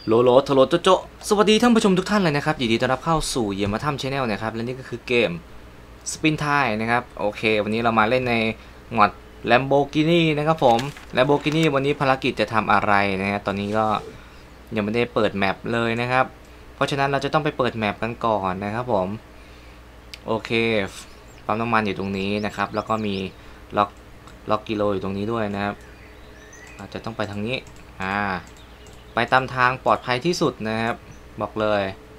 โลโลโทโรโจโจสวัสดีท่านผู้ชมทุกท่านเลยนะครับยินดีต้อนรับเข้าสู่เยี่ยมมาถ้ำชาแนลนะครับและนี่ก็คือเกมสปินไทน์นะครับโอเควันนี้เรามาเล่นในงอด Lamborghini นะครับผม Lamborghini วันนี้ภารกิจจะทำอะไรนะฮะตอนนี้ก็ยังไม่ได้เปิดแมปเลยนะครับเพราะฉะนั้นเราจะต้องไปเปิดแมปกันก่อนนะครับผมโอเคปั๊มน้ำมันอยู่ตรงนี้นะครับแล้วก็มีล็อกกิโลอยู่ตรงนี้ด้วยนะครับเราจะต้องไปทางนี้ไปตามทางปลอดภัยที่สุดนะครับบอกเลย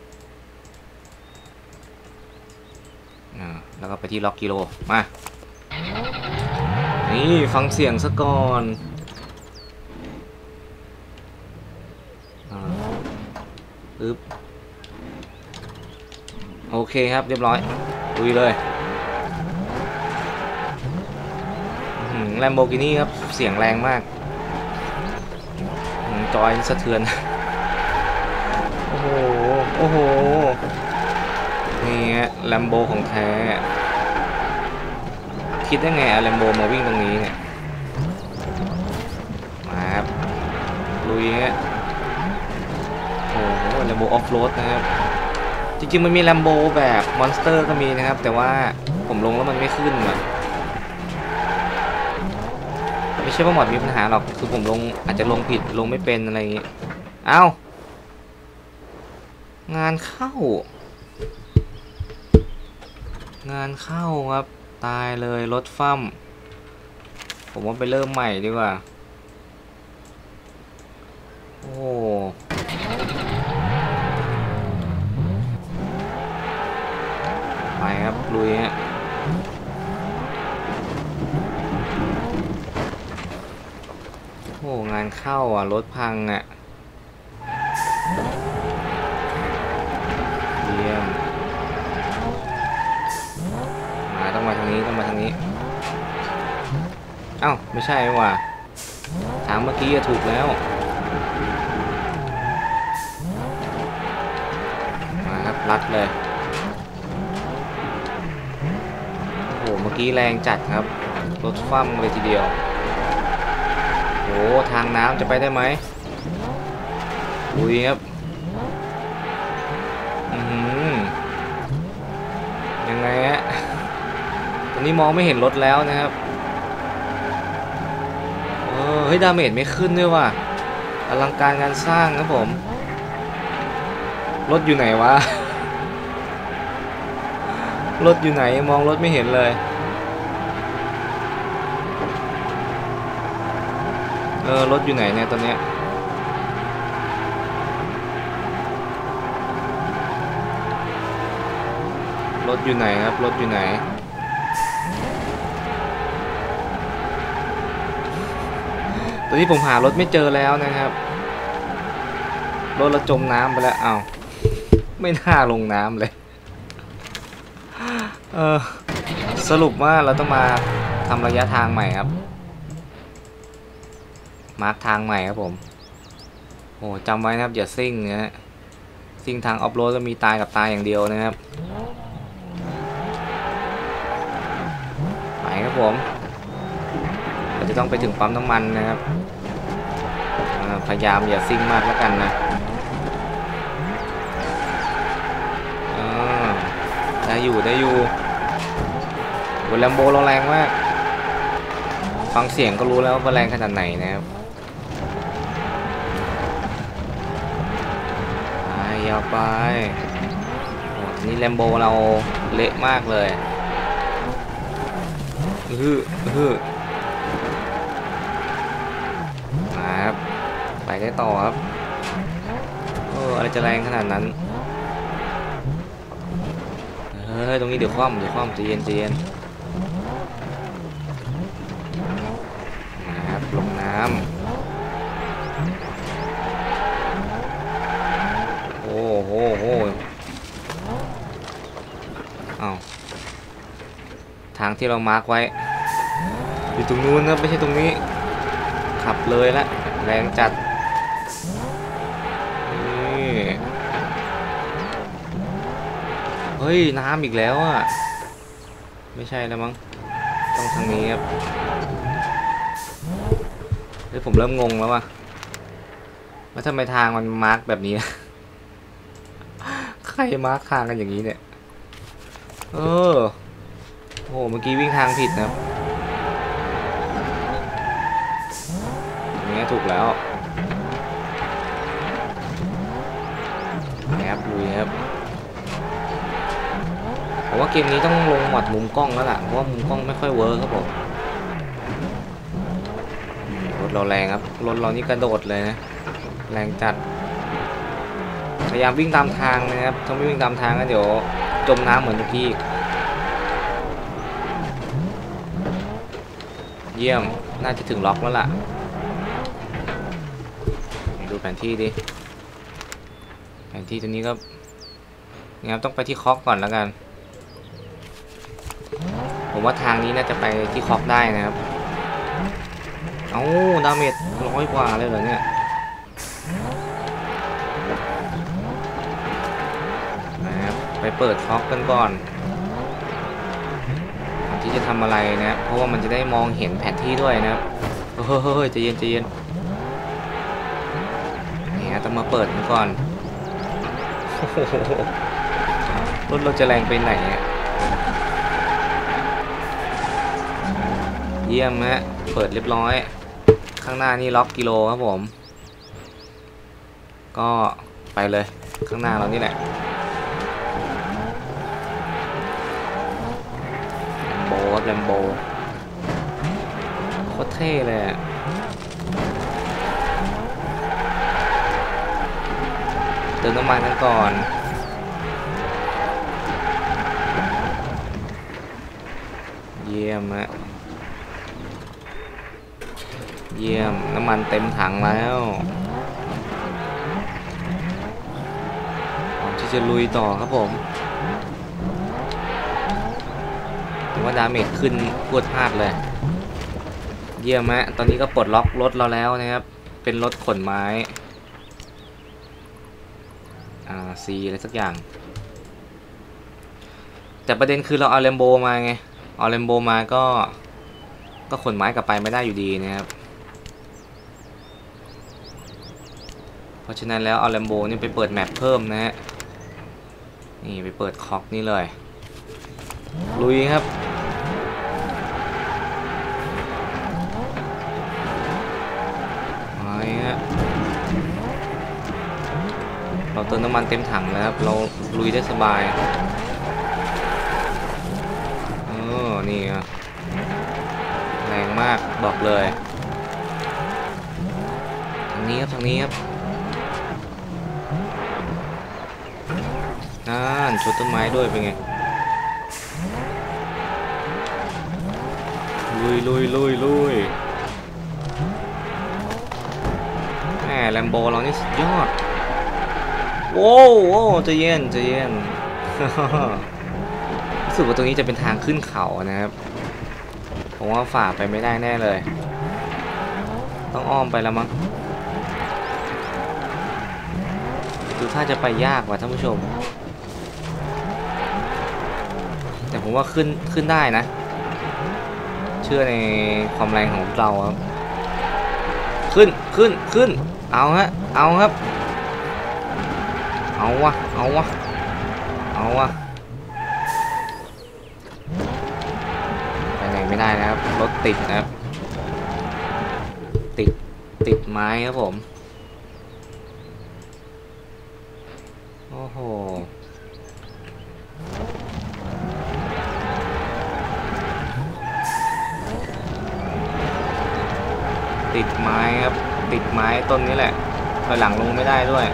แล้วก็ไปที่ล็อกกิโลมานี่ฟังเสียงซะก่อนปึ๊บโอเคครับเรียบร้อยลุยเลยLamborghini ครับเสียงแรงมากจอยสะเทือนโอ้โหโอ้โหนี่ฮะแลมโบของแท้คิดได้ไงอะแลมโบมาวิ่งตรงนี้เนี่ยมาครับลุยฮะโอ้โหแลมโบออฟโรดนะครับจริงๆมันมีแลมโบแบบมอนสเตอร์ก็มีนะครับแต่ว่าผมลงแล้วมันไม่ขึ้นอะไม่ใช่ว่าหมดมีปัญหาหรอกคือผมลงอาจจะลงผิดลงไม่เป็นอะไรอย่างงี้เอ้างานเข้ครับตายเลยรถฟั่มผมว่าไปเริ่มใหม่ดีกว่าโอ้ไปครับลุยฮะโอ้งานเข้าอ่ะรถพังอ่ะเยี่ยมต้องมาทางนี้เอ้าไม่ใช่ว่ะทางเมื่อกี้ถูกแล้วมาครับลัดเลยโอ้โหเมื่อกี้แรงจัดครับรถคว่ำเลยทีเดียวโอ้ทางน้ำจะไปได้ไหมลุยครับยังไงฮะตอนนี้มองไม่เห็นรถแล้วนะครับเฮ้ยดาเมจไม่ขึ้นด้วยว่ะอลังการงานสร้างครับผมรถอยู่ไหนวะ รถอยู่ไหนมองรถไม่เห็นเลยรถอยู่ไหนเนี่ยตอนเนี้ยรถอยู่ไหนครับรถอยู่ไหนตอนนี้ผมหารถไม่เจอแล้วนะครับรถเราจมน้ำไปแล้วอ้าวไม่น่าลงน้ำเลยสรุปว่าเราต้องมาทำระยะทางใหม่ครับมาร์คทางใหม่ครับผมโอ้จำไว้นะครับอย่าซิ่งนะฮะซิ่งทางออฟโรดก็มีตายกับตายอย่างเดียวนะครับไปครับผมเราจะต้องไปถึงปั๊มน้ำมันนะครับพยายามอย่าซิ่งมากแล้วกันนะได้อยู่บนแลมโบเราแรงมากฟังเสียงก็รู้แล้วว่าแรงขนาดไหนนะครับยาวไปโอ้ทีนี้แลมโบเราเละมากเลยมาครับไปได้ต่อครับอะไรจะแรงขนาดนั้นตรงนี้เดี๋ยวคว่ำใจเย็นนะครับลงน้ำโอ้โหอ้าวทางที่เรามาร์กไว้อยู่ตรงนู้นนะไม่ใช่ตรงนี้ขับเลยละแรงจัดเฮ้ยน้ำอีกแล้วอ่ะไม่ใช่แล้วมั้งต้องทางนี้ครับ ผมเริ่มงงแล้วว่ะแล้วทำไมทางมันมาร์กแบบนี้ ใครมาร์กทางกันอย่างนี้เนี่ยโอ้โหเมื่อกี้วิ่งทางผิดนะครับอย่างนี้ถูกแล้วแอบลุยครับผมว่าเกมนี้ต้องลงหมดมุมกล้องแล้วล่ะเพราะว่ามุมกล้องไม่ค่อยเวิร์คครับผมรถเราแรงครับรถเรานี่กระโดดเลยนะแรงจัดพยายามวิ่งตามทางนะครับถ้าไม่วิ่งตามทางก็เดี๋ยวจมน้ำเหมือนเมื่อกี้เยี่ยมน่าจะถึงล็อกแล้วล่ะดูแผนที่ดิแผนที่ตัวนี้ก็งั้นต้องไปที่คอกก่อนแล้วกันผมว่าทางนี้น่าจะไปที่คอกได้นะครับเอาดาเมจ100 กว่าเลยเหรอเนี่ยนะครับไปเปิดคอกกันก่อนที่จะทำอะไรนะเพราะว่ามันจะได้มองเห็นแผนที่ด้วยนะครับเฮ้ยใจเย็นใจเย็นนี่ต้องมาเปิดกันก่อนรถเราจะแรงไปไหนเนี่ยเยี่ยมฮะเปิดเรียบร้อยข้างหน้านี่ล็อกกิโลครับผมก็ไปเลยข้างหน้าเรานี่แหละแลมโบโคตรเท่เลยเติมน้ำมันกันก่อนเยี่ยมฮะเยี่ยมน้ำมันเต็มถังแล้วพร้อมที่จะลุยต่อครับผมแต่ว่าดาเมจขึ้นพรวดพลาดเลยเยี่ยมฮะตอนนี้ก็ปลดล็อกรถเราแล้วนะครับเป็นรถขนไม้ซีอะไรสักอย่างแต่ประเด็นคือเราเอาแลมโบมาไงเอาแลมโบมาก็ขนไม้กลับไปไม่ได้อยู่ดีนะครับเพราะฉะนั้นแล้วเอาแลมโบนี่ไปเปิดแมปเพิ่มนะฮะนี่ไปเปิดคอกนี่เลยลุยครับไปฮะเราเติมน้ำมันเต็มถังแล้วครับเราลุยได้สบายนี่แรงมากบอกเลยทางนี้ครับทางนี้ครับนั่นชนต้นไม้ด้วยเป็นไงลุยแหมแลมโบเรานี่สุดยอดโว้ใจเย็นรู้สึกว่าตรงนี้จะเป็นทางขึ้นเขานะครับผมว่าฝ่าไปไม่ได้แน่เลยต้องอ้อมไปแล้วมั้งดูถ้าจะไปยากว่ะท่านผู้ชมแต่ผมว่าขึ้นได้นะเชื่อในความแรงของเราครับขึ้นเอาฮะเอาครับเอาวะไปไหนไม่ได้นะครับรถติดนะครับติดไม้ครับผมโอ้โหติดไม้ครับติดไม้ต้นนี้แหละถอยหลังลงไม่ได้ด้วย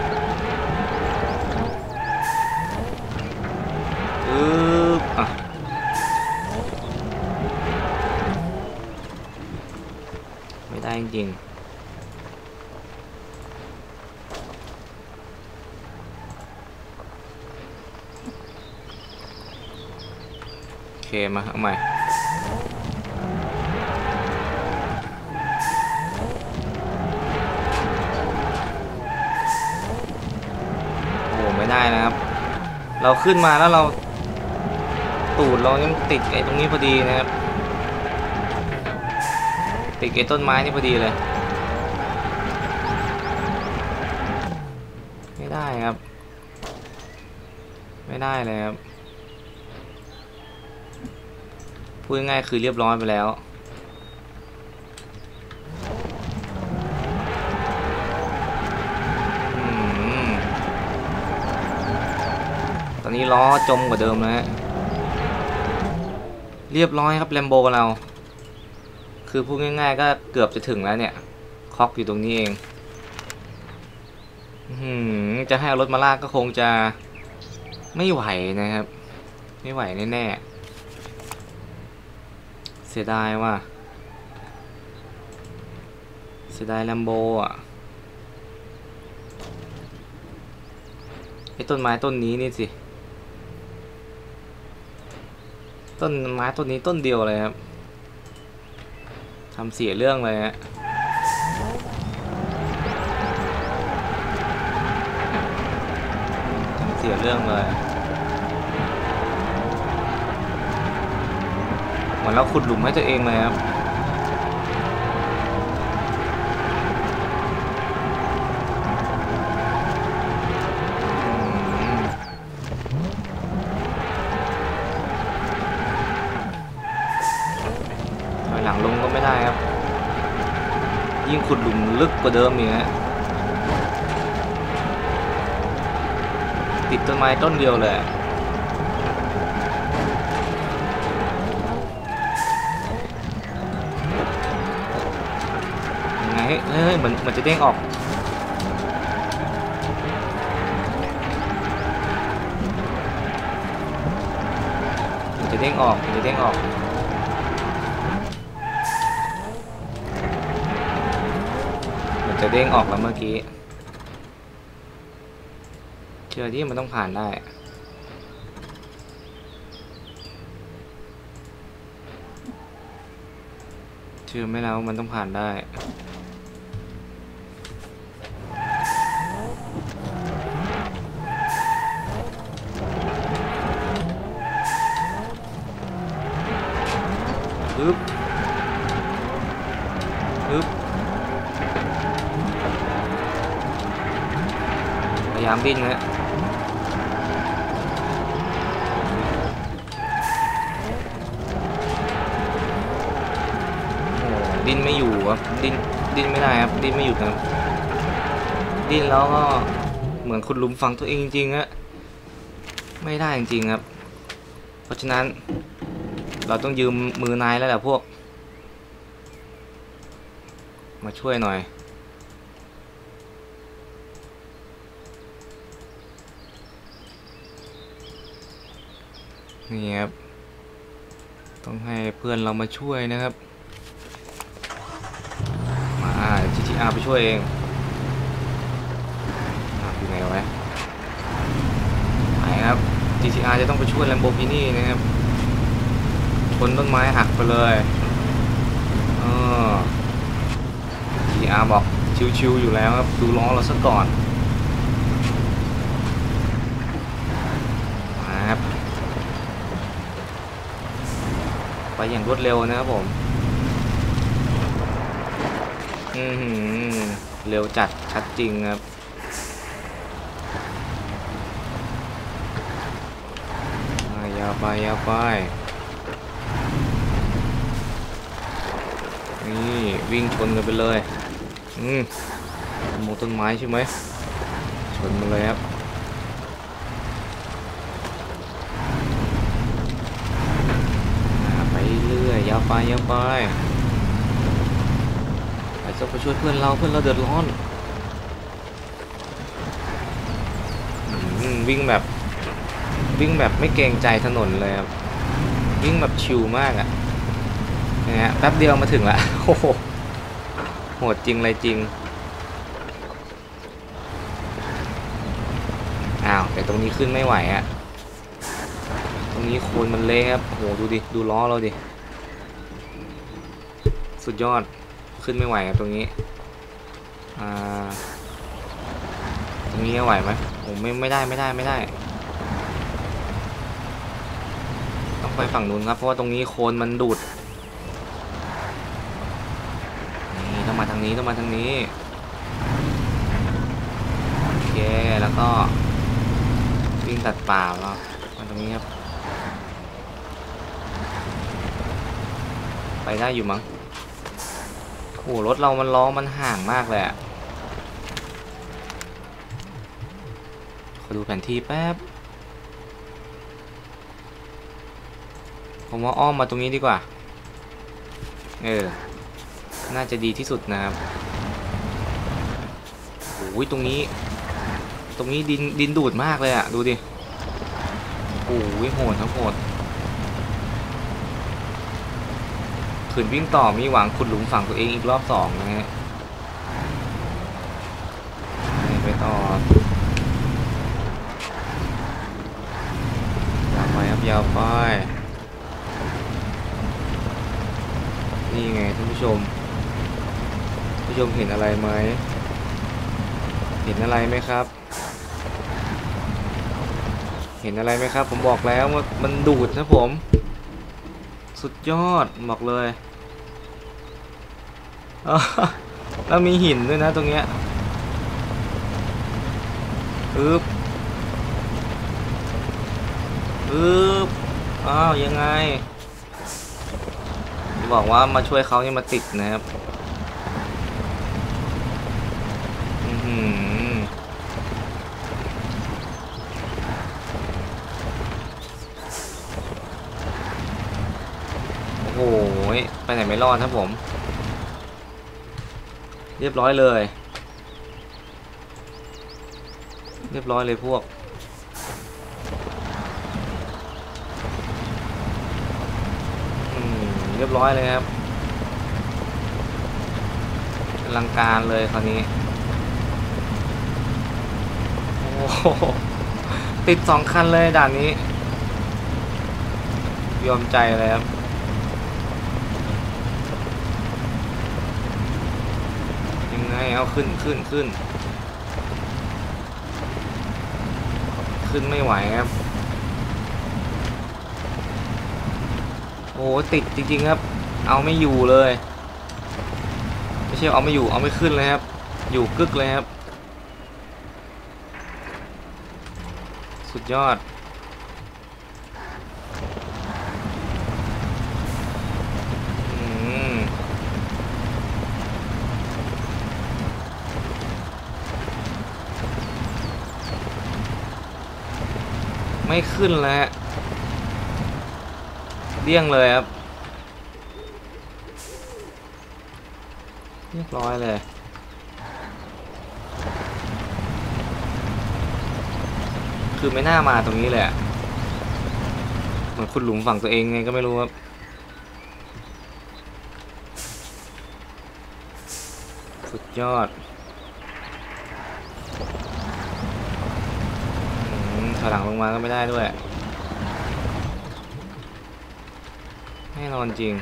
ไม่ได้จริงโอเคมาเอาใหม่ไม่ได้นะครับเราขึ้นมาแล้วเราตูดเรายังติดไอ้ตรงนี้พอดีนะครับติดไอ้ต้นไม้นี่พอดีเลยได้ครับไม่ได้เลยครับพูดง่ายๆคือเรียบร้อยไปแล้วตอนนี้ล้อจมกว่าเดิมนะฮะเรียบร้อยครับแลมโบเราคือพูดง่ายๆก็เกือบจะถึงแล้วเนี่ยคอกอยู่ตรงนี้เองจะให้เอารถมาลากก็คงจะไม่ไหวนะครับไม่ไหวแน่ๆเสียดายว่ะเสียดายแลมโบอ่ะไอ้ต้นไม้ต้นนี้นี่สิต้นไม้ต้นนี้ต้นเดียวเลยครับทำเสียเรื่องเลยฮะทำเสียเรื่องเลยเหมือนเราขุดหลุมให้ตัวเองเลยครับถอยหลังลงก็ไม่ได้ครับยิ่งขุดหลุมลึกกว่าเดิมอีกฮะติดต้นไม้ต้นเดียวเลยยังไงเฮ้ยมันจะเด้งออกมันจะเด้งออกมันจะเด้งออกมันจะเด้งออกแล้วเมื่อกี้เชื่อที่มันต้องผ่านได้เชื่อไม่แล้วมันต้องผ่านได้ปึ๊บปึ๊บพยายามดิ้นนะดิ้นไม่อยู่ครับดิ้นไม่ได้ครับดิ้นไม่หยุดครับดิ้นแล้วก็เหมือนขุดหลุมฝังตัวเองจริงๆฮะไม่ได้จริงๆครับเพราะฉะนั้นเราต้องยืมมือนายแล้วแหละพวกมาช่วยหน่อยนี่ครับต้องให้เพื่อนเรามาช่วยนะครับมาGTR ไปช่วยเองอยู่ไหนวะไปครับ GTR จะต้องไปช่วย Lamborghini นะครับชนต้นไม้หักไปเลยGTR บอกชิวๆอยู่แล้วครับดูล้อเราซะก่อนมาครับไปอย่างรวดเร็วนะครับผมเร็วจัดชัดจริงครับยาวไปยาวไปนี่วิ่งชนกันไปเลยมองต้นไม้ใช่ไหมชนมาเลยครับไปเรื่อยยาวไปยาวไปไปช่วยเพื่อนเราเดือดร้อนวิ่งแบบไม่เกรงใจถนนเลยครับวิ่งแบบชิลมากอ่ะเนี่ยแป๊บเดียวมาถึงละโอ้โหโหดจริงเลยจริงอ้าวแต่ตรงนี้ขึ้นไม่ไหวอ่ะตรงนี้โคลนมันเละครับโอ้โหดูดิดูล้อเราดิสุดยอดขึ้นไม่ไหวครับตรงนี้ตรงนี้ไหวไหมโอ้ไม่ได้ต้องไปฝั่งนู้นครับเพราะว่าตรงนี้โคลนมันดูดนี่ต้องมาทางนี้โอเคแล้วก็ก็วิ่งตัดป่าแล้วมาตรงนี้ครับไปได้อยู่มั้งโอ้รถเรามันล้อมันห่างมากเลยอะขอดูแผนที่แป๊บผมว่าอ้อมมาตรงนี้ดีกว่าน่าจะดีที่สุดนะครับโอ้ยตรงนี้ดินดูดมากเลยอะดูดิโอ้ยโหดทั้งโหดขืนวิ่งต่อมีหวังขุดหลุมฝังตัวเองอีกรอบ2นะฮะไปต่อยาวไปครับยาวไปนี่ไงท่านผู้ชมเห็นอะไรไหมเห็นอะไรไหมครับผมบอกแล้วว่ามันดูดนะผมสุดยอดบอกเลยแล้วมีหินด้วยนะตรงเนี้ยอ้าวยังไงบอกว่ามาช่วยเขาเนี่ยมาติดนะครับโอ้โหไปไหนไม่รอดครับผมเรียบร้อยเลยพวกเรียบร้อยเลยครับอลังการเลยคราวนี้โอ้โหติด2 คันเลยด่านนี้ยอมใจเลยครับยังไงเอาขึ้นไม่ไหวครับโอ้ติดจริงๆครับเอาไม่อยู่เลยไม่ใช่เอาไม่อยู่เอาไม่ขึ้นเลยครับอยู่กึกเลยครับสุดยอดไม่ขึ้นแล้วเดี้ยงเลยครับเรียบร้อยเลยคือไม่น่ามาตรงนี้เลยเหมือนขุดหลุมฝังตัวเองไงก็ไม่รู้ครับสุดยอดถอยหลังลงมาก็ไม่ได้ด้วยแน่นอนจริง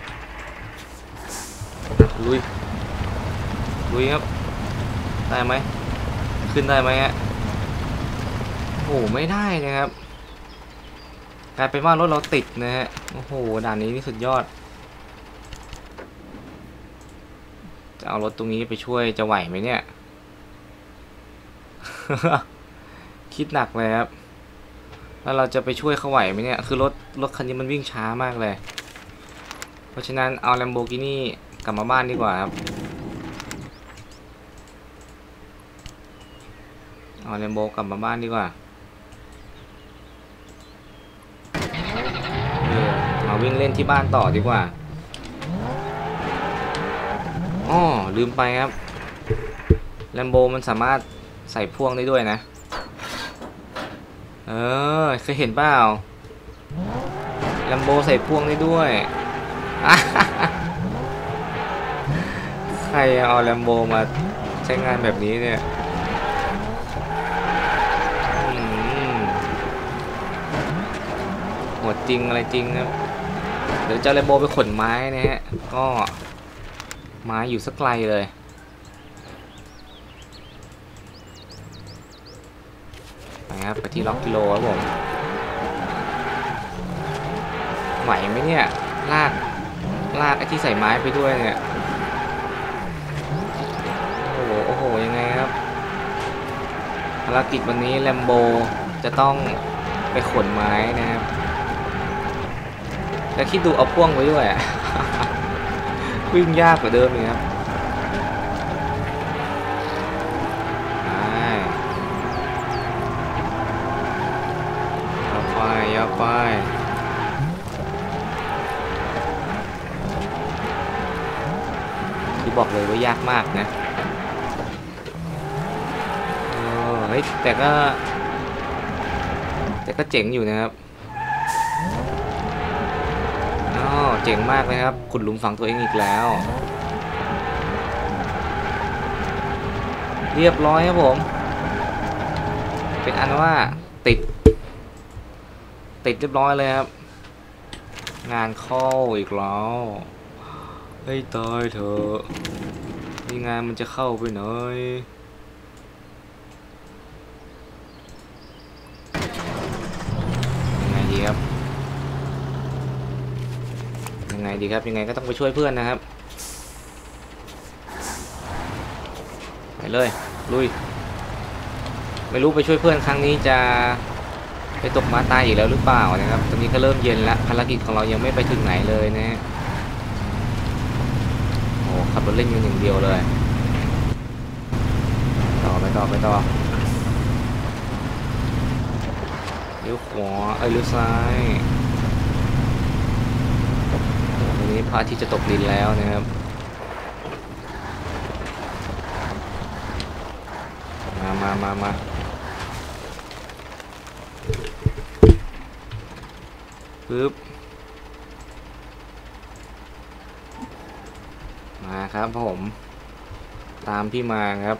ลุยครับได้ไหมขึ้นได้ไหมฮะโอ้โหไม่ได้นะครับกลายเป็นว่ารถเราติดนะฮะโอ้โหด่านนี้นี่สุดยอดจะเอารถตรงนี้ไปช่วยจะไหวไหมเนี่ย คิดหนักเลยครับแล้วเราจะไปช่วยเขาไหวไหมเนี่ยคือรถคันนี้มันวิ่งช้ามากเลยเพราะฉะนั้นเอา Lamborghini กลับมาบ้านดีกว่าครับเอาแลมโบกลับมาบ้านดีกว่ามาวิ่งเล่นที่บ้านต่อดีกว่าอ้อลืมไปครับแลมโบมันสามารถใส่พ่วงได้ด้วยนะเคยเห็นเปล่าแลมโบใส่พ่วงได้ด้วย ใครเอาแลมโบมาใช้งานแบบนี้เนี่ยหมดจริงอะไรจริงครับเดี๋ยวจะแลมโบไปขนไม้นะฮะก็ไม้อยู่สักไกลเลยไปครับไปที่ล็อกกิโลครับผมไหวไหมเนี่ยลากไอ้ที่ใส่ไม้ไปด้วยเนี่ยโอ้โหยังไงครับไปารกิจวันนี้แลมโบจะต้องไปขนไม้นะครับแล้วคิดดูเอาพ่วงไว้ด้วย วิ่งยากกว่าเดิมอีกครับย่อไปคือบอกเลยว่ายากมากนะเฮ้ยแต่ก็เจ๋งอยู่นะครับเจ๋งมากเลยครับขุดหลุมฝังตัวเองอีกแล้วเรียบร้อยครับผมเป็นอันว่าติดเรียบร้อยเลยครับงานเข้าอีกแล้วให้ตายเถอะนี่งานมันจะเข้าไปหน่อยยังไงดีครับยังไงก็ต้องไปช่วยเพื่อนนะครับไปเลยลุยไม่รู้ไปช่วยเพื่อนครั้งนี้จะไปตกม้าตายอีกแล้วหรือเปล่านะครับตอนนี้ก็เริ่มเย็นแล้วภารกิจของเรายังไม่ไปถึงไหนเลยนะฮะโอ้ขับรถเล่นอยู่อย่างเดียวเลยไปต่อเลี้ยวขวาเลี้ยวซ้ายตอนนี้พระอาทิตย์จะตกดินแล้วนะครับมาปึ๊บมาครับผมตามพี่มาครับ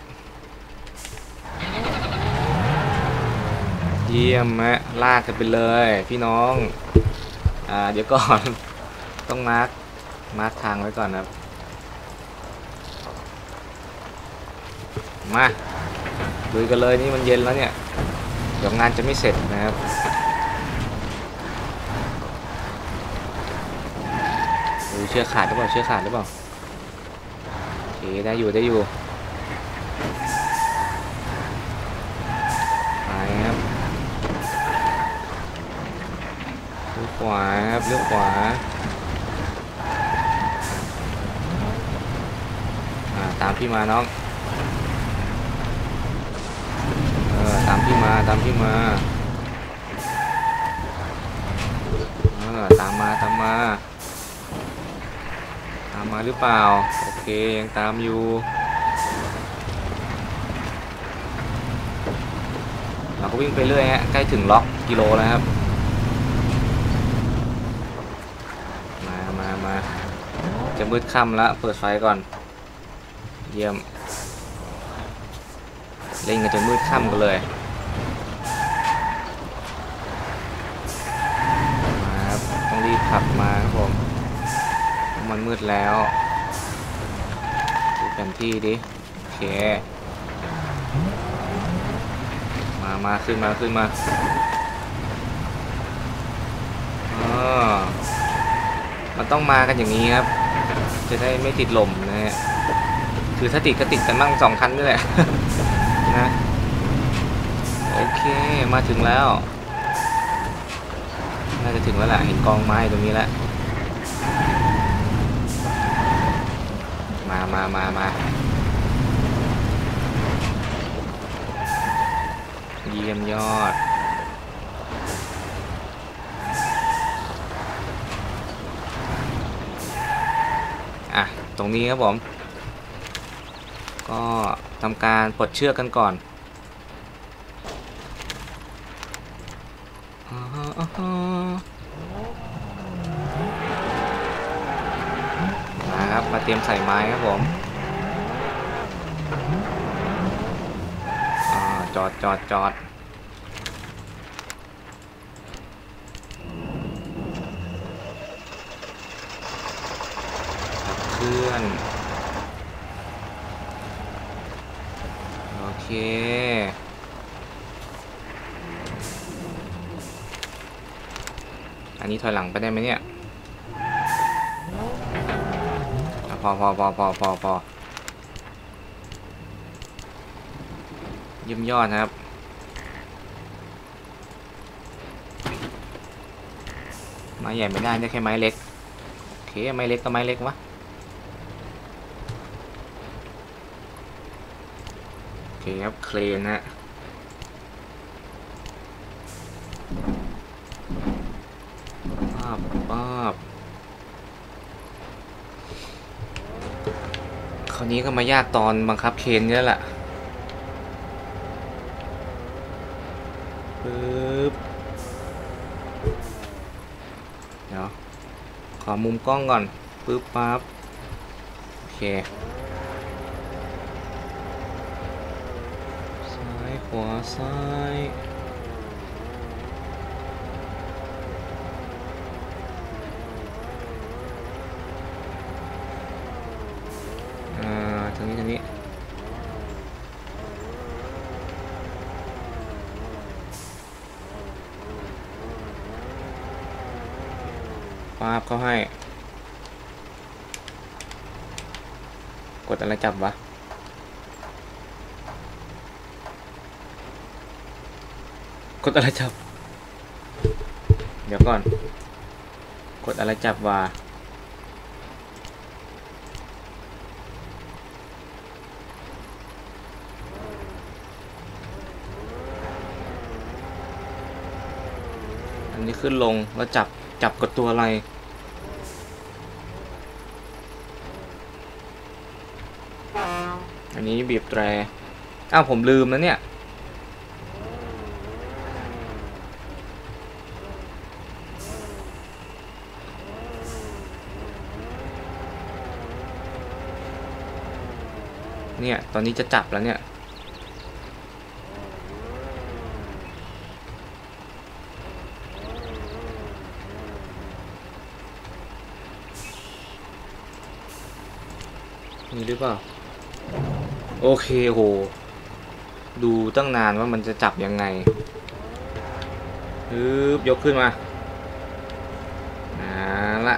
เยี่ยมฮะลากกันไปเลยพี่น้องเดี๋ยวก่อนต้องมาร์คทางไว้ก่อนครับมาลุยกันเลยนี่มันเย็นแล้วเนี่ยเดี๋ยวงานจะไม่เสร็จนะครับเชือกขาดหรือเปล่าโอเคได้อยู่ไปครับเลี้ยวขวาครับตามพี่มาน้องตามพี่มาตามมาหรือเปล่าโอเคยังตามอยู่เราก็วิ่งไปเรื่อยฮะใกล้ถึงล็อกกิโลแล้วครับมาจะมืดค่ำแล้วเปิดไฟก่อนเยี่ยมเล่นกันจนมืดค่ำกันเลยมาครับต้องรีบขับมาครับผมมันมืดแล้วดูแผนที่ดิโอเคมาขึ้นมามันต้องมากันอย่างนี้ครับจะได้ไม่ติดลมนะฮะคือถ้าติดก็ติดกันบ้าง2 คันนี่แหละนะโอเคมาถึงแล้วน่าจะถึงแล้วแหละเห็นกองไม้ตรงนี้แล้วมาเยี่ยมยอดตรงนี้ครับผมก็ทำการปลดเชือกกันก่อนมาเตรียมใส่ไม้ครับผมจอดเคลื่อนโอเคอันนี้ถอยหลังไปได้ไหมเนี่ยพอเยี่ยมยอดนะครับไม้ใหญ่ไม่ได้ได้แค่ไม้เล็กโอเคไม้เล็กก็ไม้เล็กวะโอเคครับเครนฮะป้าบคราวนี้ก็มายากตอนบังคับเครนนี่แหละปึ๊บเดี๋ยวขอมุมกล้องก่อนปึ๊บปั๊บโอเคซ้ายขวาซ้ายทางนี้ป๊าบเขาให้กดอะไรจับวะกดอะไรจับเดี๋ยวก่อนกดอะไรจับวะอันนี้ขึ้นลงแล้วจับกดตัวอะไรอันนี้บีบแตรอ้าวผมลืมนะเนี่ยตอนนี้จะจับแล้วเนี่ยนี่หรือเปล่าโอเคโหดูตั้งนานว่ามันจะจับยังไงยกขึ้นมาละ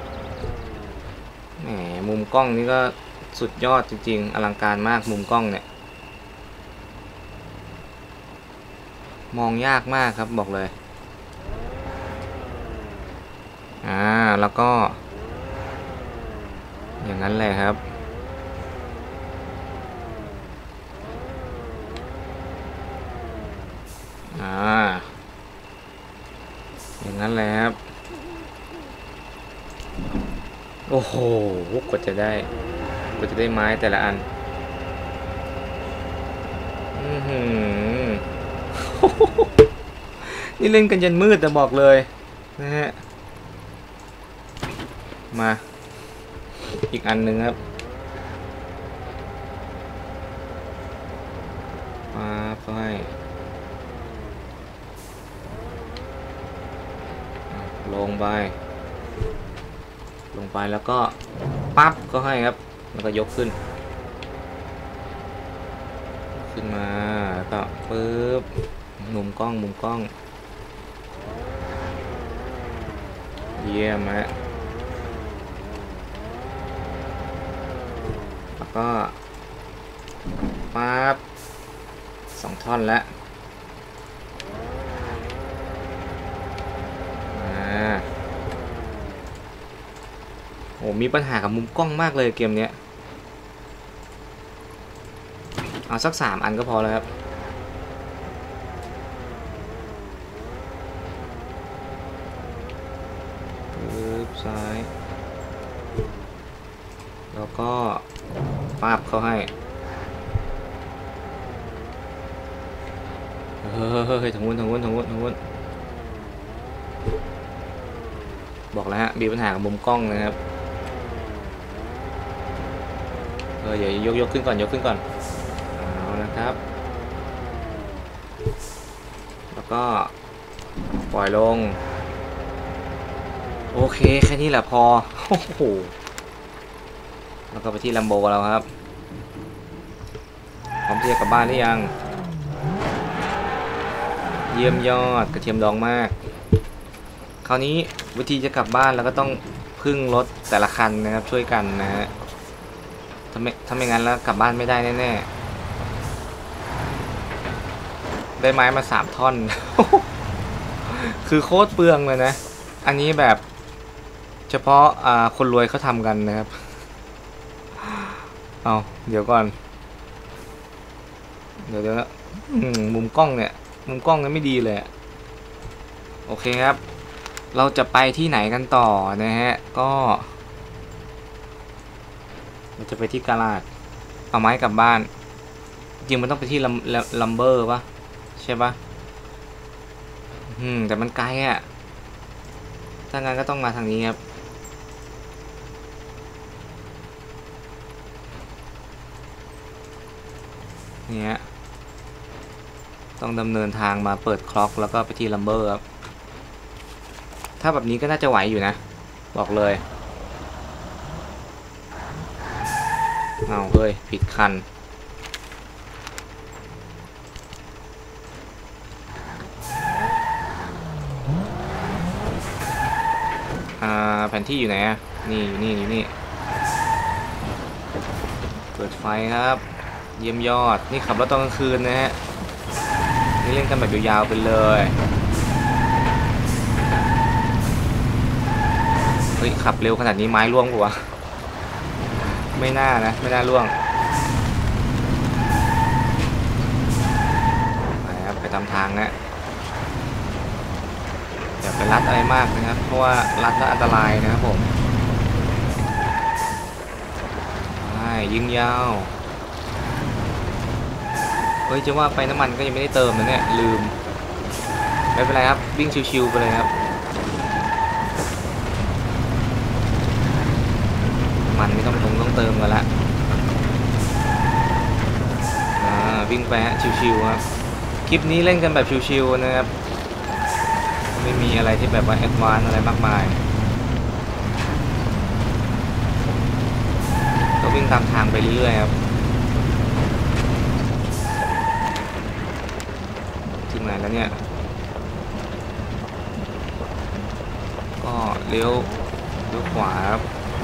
แหมมุมกล้องนี่ก็สุดยอดจริงๆอลังการมากมุมกล้องเนี่ยมองยากมากครับบอกเลยแล้วก็อย่างนั้นเลยครับอย่างนั้นเลยครับโอ้โหกว่าจะได้ไม้แต่ละอันนี่เล่นกันยันมืดแต่บอกเลยนะฮะมาอีกอันหนึ่งครับมาลงไปแล้วก็ปั๊บก็ให้ครับแล้วก็ยกขึ้นมาแล้วก็ปึ๊บมุมกล้องเยี่ยมฮะแล้วก็ปั๊บ2 ท่อนแล้วโอ้มีปัญหากับมุมกล้องมากเลยเกมเนี้ยเอาสัก3 อันก็พอแล้วครับซ้ายแล้วก็ปาบเขาให้ทางนู้นบอกแล้วฮะมีปัญหากับมุมกล้องนะครับอย่ายกขึ้นก่อนเอานะครับแล้วก็ปล่อยลงโอเคแค่นี้แหละพอโอ้โหแล้วก็ไปที่ลัมโบแล้วครับพร้อมที่จะกลับบ้านหรือยังเยี่ยมยอดกระเทียมดองมากคราวนี้วิธีจะกลับบ้านเราก็ต้องพึ่งรถแต่ละคันนะครับช่วยกันนะฮะถ้าไม่งั้นแล้วกลับบ้านไม่ได้แน่ๆได้ไม้มา3 ท่อน คือโคตรเปลืองเลยนะอันนี้แบบเฉพาะคนรวยเขาทำกันนะครับเอาเดี๋ยวก่อนเดี๋ยวนะมุมกล้องเนี่ยไม่ดีเลยโอเคครับเราจะไปที่ไหนกันต่อนะฮะก็เราจะไปที่กาลาดเอาไม้กลับบ้านจริงมันต้องไปที่ลัมเบอร์ปะใช่ปะแต่มันไกลอ่ะถ้างั้นก็ต้องมาทางนี้ครับเนี่ยต้องดำเนินทางมาเปิดคล็อกแล้วก็ไปที่ลัมเบอร์ครับถ้าแบบนี้ก็น่าจะไหวอยู่นะบอกเลยเอาเฮ้ยผิดคันแผนที่อยู่ไหนอะนี่เปิดไฟครับเยี่ยมยอดนี่ขับรถตอนกลางคืนนะฮะนี่เล่นกันแบบยาวๆไปเลยเฮ้ยขับเร็วขนาดนี้ไม้ร่วงปะวะไม่น่านะไม่น่าร่วงไปครับไปตามทางนะอย่าไปลัดอะไรมากนะครับเพราะว่าลัดแล้วอันตรายนะครับผมยิงยาวเฮ้ยจะว่าไปน้ำมันก็ยังไม่ได้เติมนะเนี่ยลืมไม่เป็นไรครับวิ่งชิวๆไปเลยครับมันไม่ต้องเติมกันละวิ่งไปฮะชิวๆครับคลิปนี้เล่นกันแบบชิวๆนะครับไม่มีอะไรที่แบบว่าแอดวานซ์อะไรมากมายก็วิ่งตามทางไปเรื่อยๆครับถึงไหนแล้วเนี่ยก็เลี้ยวขวาครับ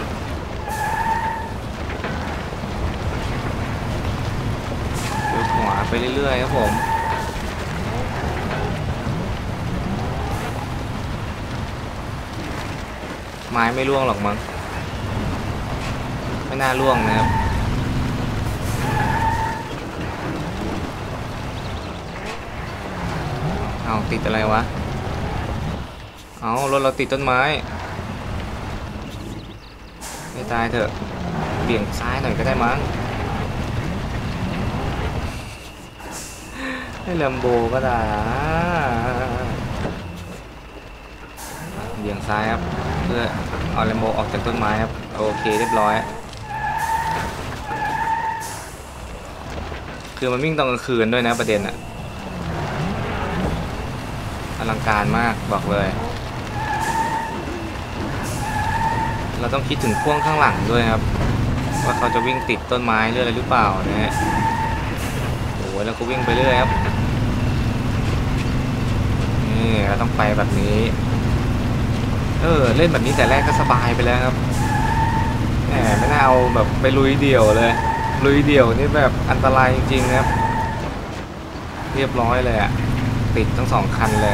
เลี้ยวขวาไปเรื่อยๆครับผมไม้ไม่ร่วงหรอกมั้งไม่น่าร่วงนะครับเอาติดอะไรวะเอารถเราติดต้นไม้ไม่ตายเถอะเบี่ยงซ้ายหน่อยก็ได้มั้งให้แลมโบก็ได้เบี่ยงซ้ายครับเพื่อเอาแลมโบออกจากต้นไม้ครับโอเคเรียบร้อยคือมันวิ่งตอนกลางคืนด้วยนะประเด็นอะอลังการมากบอกเลยเราต้องคิดถึงพ่วงข้างหลังด้วยครับว่าเขาจะวิ่งติดต้นไม้เรื่อยหรือเปล่านะฮะโอ้ยแล้วก็วิ่งไปเรื่อยครับนี่เราต้องไปแบบนี้เล่นแบบนี้แต่แรกก็สบายไปแล้วครับแหมไม่น่าเอาแบบไปลุยเดี่ยวเลยลุยเดี่ยวนี่แบบอันตรายจริงๆครับเรียบร้อยเลยอะติดทั้ง2 คันเลย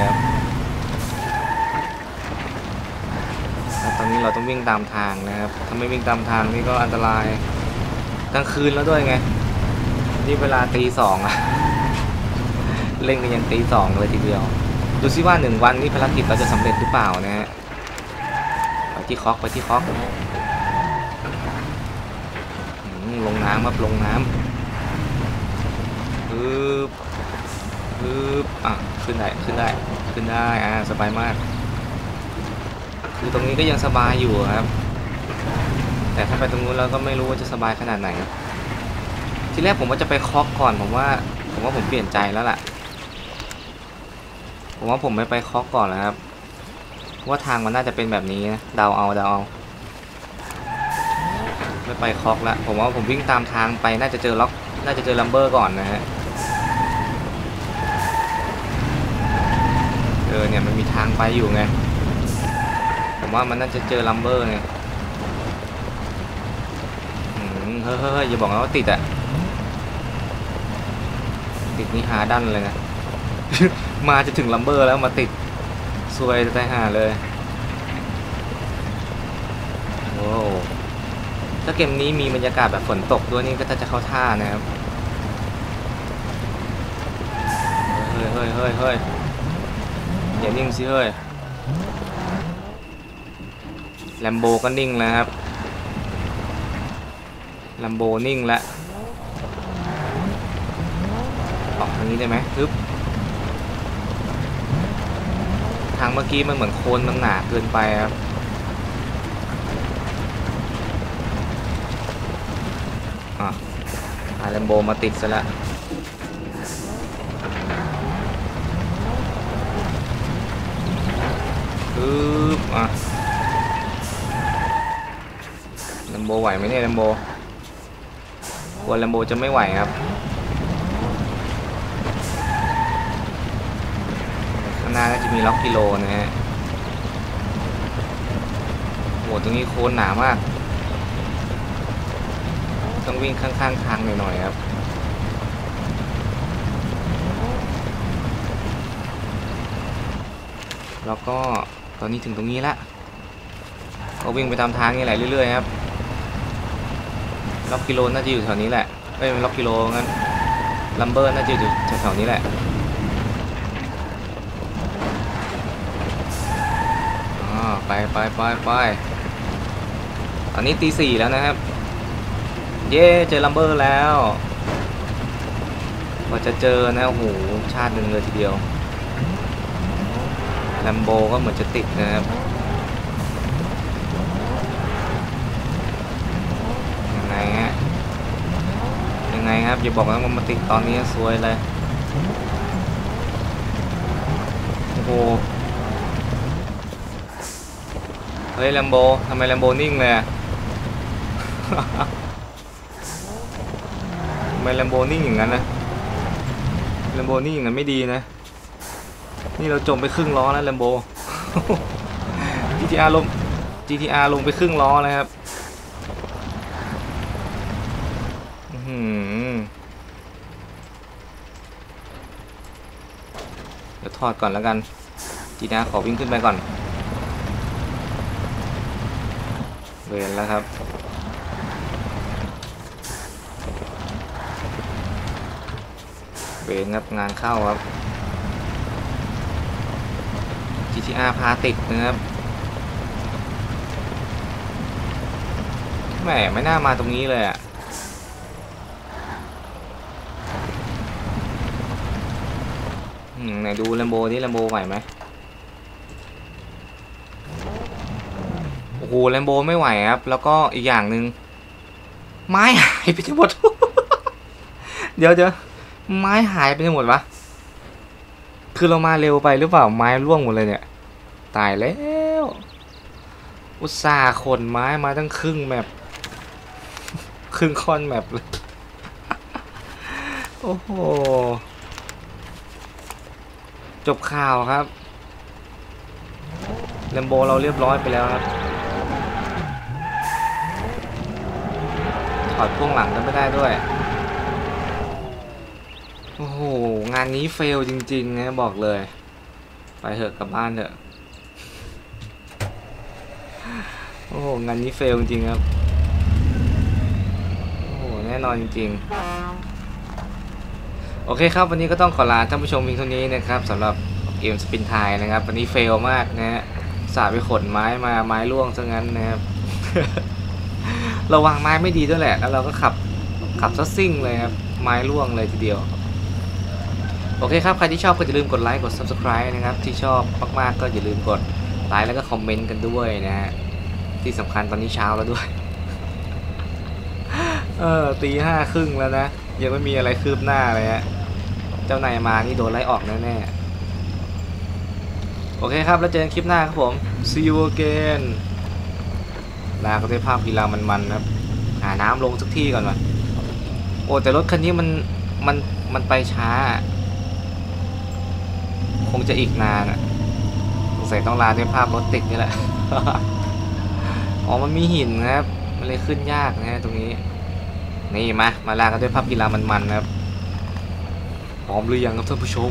ตอนนี้เราต้องวิ่งตามทางนะครับถ้าไม่วิ่งตามทางนี่ก็อันตรายกลางคืนแล้วด้วยไงนี่เวลาตี 2อะเล่นกันยังตี 2เลยทีเดียวดูซิว่า1 วันนี้ภารกิจเราจะสำเร็จหรือเปล่านะฮะไปที่คอกลงน้ำครับลงน้ำขึ้นได้สบายมากคือตรงนี้ก็ยังสบายอยู่ครับแต่ถ้าไปตรงนู้นเราก็ไม่รู้ว่าจะสบายขนาดไหนทีแรกผมว่าจะไปคอกก่อนผมว่าผมเปลี่ยนใจแล้วล่ะผมว่าผมไม่ไปคอกก่อนแล้วครับว่าทางมันน่าจะเป็นแบบนี้นะเดาเอาไม่ไปคอกละผมว่าผมวิ่งตามทางไปน่าจะเจอลัมเบอร์ก่อนนะฮะเนี่ยมันมีทางไปอยู่ไงผมว่ามันน่าจะเจอลัมเบอร์ไงเฮ้ยอย่าบอกนะว่าติดอะติดนี่หาดันเลยนะ มาจะถึงลัมเบอร์แล้วมาติดซวยจะตายห่าเลยถ้าเกมนี้มีบรรยากาศแบบฝนตกด้วยนี่ก็จะเข้าท่านะครับเฮ้ยอย่านิ่งสิเฮ้ยแลมโบก็นิ่งแล้วครับแลมโบนิ่งแล้วออกทางนี้ได้ไหมปึ๊บทางเมื่อกี้มันเหมือนโคลนมันหนาเกินไปครับแลมโบมาติดซะแล้วปึ๊บแลมโบไหวไหมเนี่ยแลมโบกลัวแลมโบจะไม่ไหวครับข้างหน้าก็จะมีล็อกกิโลนะฮะโหตรงนี้โค้งหนามากต้องวิ่งข้างๆทางหน่อยๆครับแล้วก็ตอนนี้ถึงตรงนี้ละก็วิ่งไปตามทางนี่แหละเรื่อยๆครับล็อกกิโลน่าจะอยู่แถวนี้แหละไม่เป็นล็อกกิโลงั้นลัมเบอร์น่าจะอยู่แถวๆนี้แหละไปตอนนี้ตี 4แล้วนะครับเย้เจอลัมเบอร์แล้วพอจะเจอนะโอ้โหชาติหนึ่งเลยทีเดียวแลมโบก็เหมือนจะติดนะครับยังไงครับอย่าบอกนะมันมาติดตอนนี้สวยเลยโอ้โหเฮ้ยแลมโบทำไมแลมโบนิ่งเลยทำไมแลมโบนิ่งอย่างนั้นนะแลมโบนิ่งอย่างนั้นไม่ดีนะนี่เราจมไปครึ่งล้อแล้วแลมโบ GTR ลงไปครึ่งล้อแล้วครับเดี๋ยวทอดก่อนแล้วกัน GTR ขอวิ่งขึ้นไปก่อนเวรแล้วครับเวรครับงานเข้าครับ GTR พาติดนะครับแหมไม่น่ามาตรงนี้เลยอ่ะไหนดูแลมโบนี่แลมโบไหวไหมโอ้โหแลมโบไม่ไหวครับแล้วก็อีกอย่างหนึ่งไม้หายไปทั้งหมด เดี๋ยวไม้หายไปทั้งหมดวะคือเรามาเร็วไปหรือเปล่าไม้ร่วงหมดเลยเนี่ยตายแล้วอุตส่าห์ขนไม้มาตั้งครึ่งแมปครึ่งค่อนแมปเลย โอ้โหจบข่าวครับแลมโบเราเรียบร้อยไปแล้วครับถอดพ่วงหลังก็ไม่ได้ด้วยโอ้โหงานนี้เฟลจริงๆนะบอกเลยไปเถอะกลับบ้านเถอะโอ้โหงานนี้เฟลจริงครับโอ้โหแน่นอนจริงๆโอเคครับวันนี้ก็ต้องขอลาท่านผู้ชมเพียงเท่านี้นะครับสำหรับเกมสปินไทยนะครับวันนี้เฟลมากนะฮะสาดไปขนไม้มาไม้ร่วงซะงั้นนะครับ เราวางไม้ไม่ดีด้วยแหละแล้วเราก็ขับซะซิ่งเลยครับไม้ร่วงเลยทีเดียวโอเคครับใครที่ชอบก็อย่าลืมกดไลค์กด Subscribe นะครับที่ชอบมากๆก็อย่าลืมกดไลค์แล้วก็คอมเมนต์กันด้วยนะฮะที่สำคัญตอนนี้เช้าแล้วด้วย ตี 5 ครึ่งแล้วนะยังไม่มีอะไรคืบหน้าเลยฮะเจ้านายมานี่โดนไล่ออกแน่ๆโอเคครับแล้วเจอกันคลิปหน้าครับผม see you again ลาก็ได้ภาพกีฬามันๆครับหาน้ำลงสักที่ก่อนวะโอ้แต่รถคันนี้มันไปช้าคงจะอีกนานอ่ะสงสัยต้องลาด้วยภาพรถติดนี่แหละ อ๋อมันมีหินนะครับมันเลยขึ้นยากนะฮะตรงนี้นี่มาลากันด้วยภาพกีฬามันๆนะครับพร้อมหรือยังครับท่านผู้ชม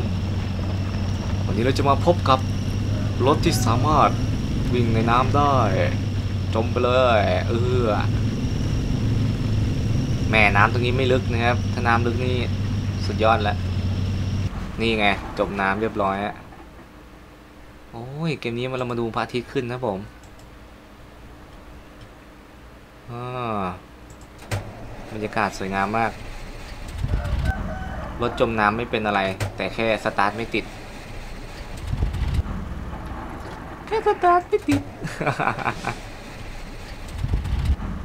วันนี้เราจะมาพบกับรถที่สามารถวิ่งในน้ำได้จจมไปเลยแม่น้ำตรงนี้ไม่ลึกนะครับถ้าน้ำลึกนี่สุดยอดแล้วนี่ไงจมน้ำเรียบร้อยอะโอ้ยเกมนี้เรามาดูพระอาทิตย์ขึ้นนะผมบรรยากาศสวยงามมากรถจมน้ำไม่เป็นอะไรแต่แค่สตาร์ทไม่ติดแค่สตาร์ทไม่ติด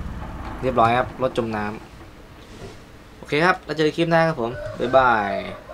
เรียบร้อยครับรถจมน้ำโอเคครับเราเจอกันคลิปหน้าครับผมบ๊ายบาย